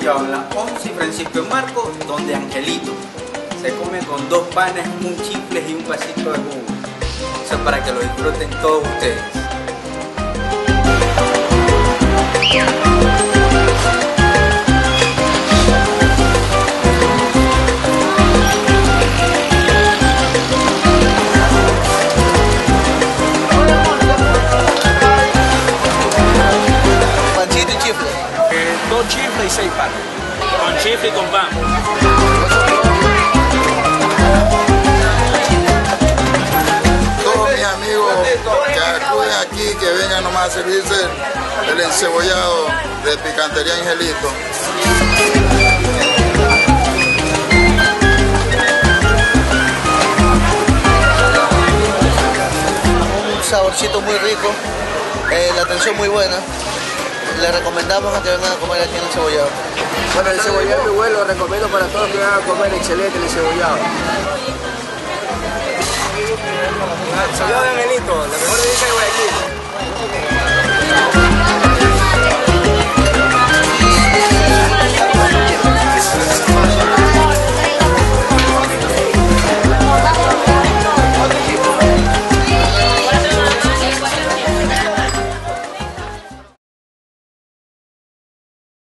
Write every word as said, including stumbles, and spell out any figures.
ubicado en la once y Francisco de Marco, donde Angelito. Se come con dos panes, un chifles y un vasito de jugo. Eso es para que lo disfruten todos ustedes. Pancito y chifle. Eh, dos chifles y seis panes. Con chifle y con pan. Todos mis amigos que acuden aquí, que vengan nomás a servirse el encebollado de Picantería Angelito. Un saborcito muy rico, eh, la atención muy buena. Le recomendamos a que vengan a comer aquí en el cebollado. Bueno, el cebollado muy bueno, lo recomiendo para todos que vengan a comer, excelente el cebollado. El cebollado de Angelito,